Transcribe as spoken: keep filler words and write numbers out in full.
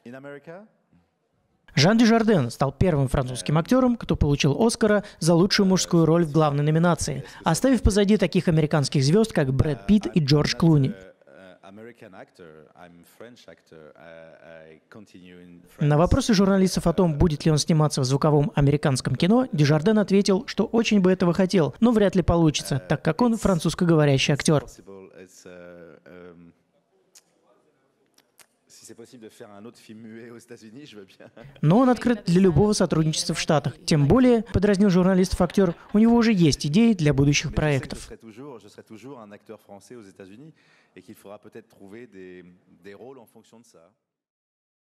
Жан Дюжарден стал первым французским актером, кто получил Оскара за лучшую мужскую роль в главной номинации, оставив позади таких американских звезд, как Брэд Питт и Джордж Клуни. На вопросы журналистов о том, будет ли он сниматься в звуковом американском кино, Дюжарден ответил, что очень бы этого хотел, но вряд ли получится, так как он французскоговорящий актер. Но он открыт для любого сотрудничества в Штатах. Тем более, подразнил журналистов актер, у него уже есть идеи для будущих проектов.